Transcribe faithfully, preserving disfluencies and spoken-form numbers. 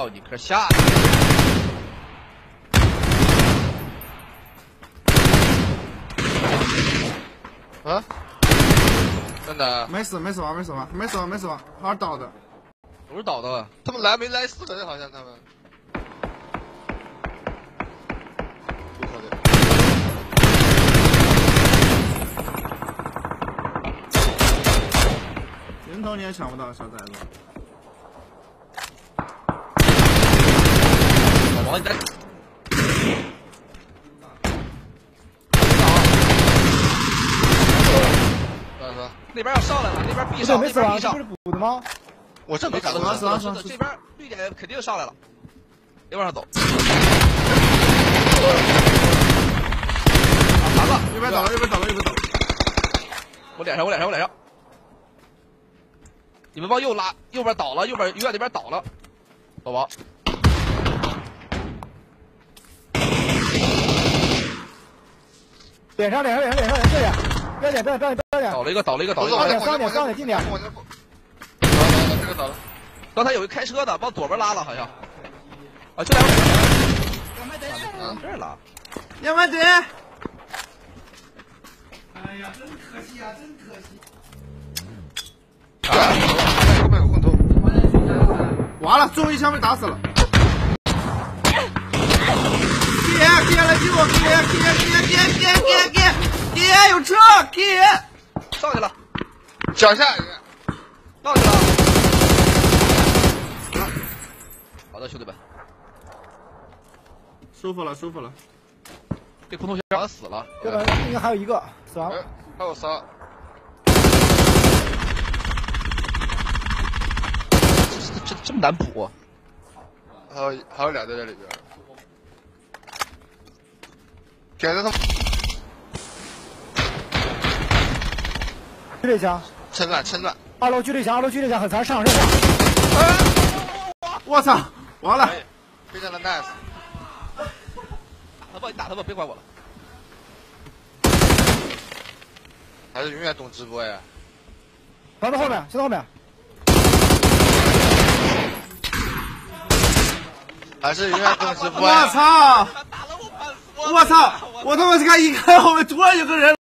操你个下！啊？真的？ 没事没事吧没事吧没事吧没事吧，好好倒的。 不是倒的，他们来没来死人，好像他们。不可能。 人头你也抢不到，小崽子。 老王，你在。那边要上来了，那边必上，那边必上。 不是补的吗？ 我这没赶到，是的，是的，这边绿点肯定上来了，别往上走。啊，完了， 右边倒了，右边倒了，右边倒了。 我脸上，我脸上，我脸上。你们往右拉，右边倒了，右边医院那边倒了，老王。 脸上，脸上，脸上，脸上，这样。不要点，不要点，不要点！ 倒了一个，倒了一个，倒了一个。上点，上点，近点。 倒了，倒了，这个倒了。刚才有一开车的，往左边拉了，好像。啊，就来我这儿了。 要慢点。 哎呀，真可惜啊，真可惜。 啊！后面有空投。 完了，最后一枪被打死了。给给来救我！给给给给给给给！给有车，给上去了，脚下上去了。好的，兄弟们， 舒服了，舒服了。 这空投箱死了， 这边应该还有一个死亡， 还有仨。这这这么难补、啊？还有还有俩在这里边。给的他。 狙击枪， 趁乱趁乱。 二楼狙击枪，二楼狙击枪很残，上上上！ 我操，完了！ 非常的 nice。打他吧，你打他吧，别管我了。还是永远懂直播呀。 防在后面，就在后面。 还是永远懂直播呀！我操！我操！我他妈看一看后面突然有个人。